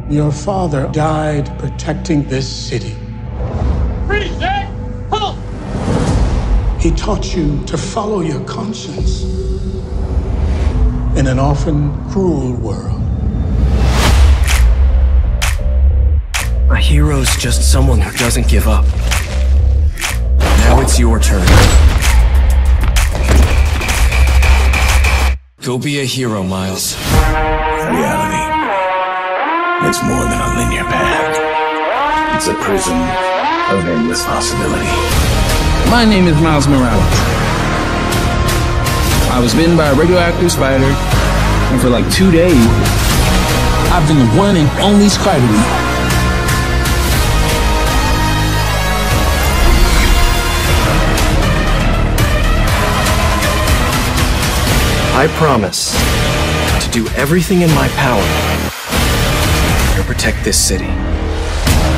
Your father died protecting this city. Freeze, Dad! Halt! He taught you to follow your conscience in an often cruel world. A hero's just someone who doesn't give up. Now it's your turn. Go be a hero, Miles. Reality. It's more than a linear path. It's a prison of endless possibility. My name is Miles Morales. I was bitten by a radioactive spider, and for like 2 days, I've been the one and only Spider-Man. I promise to do everything in my power to protect this city.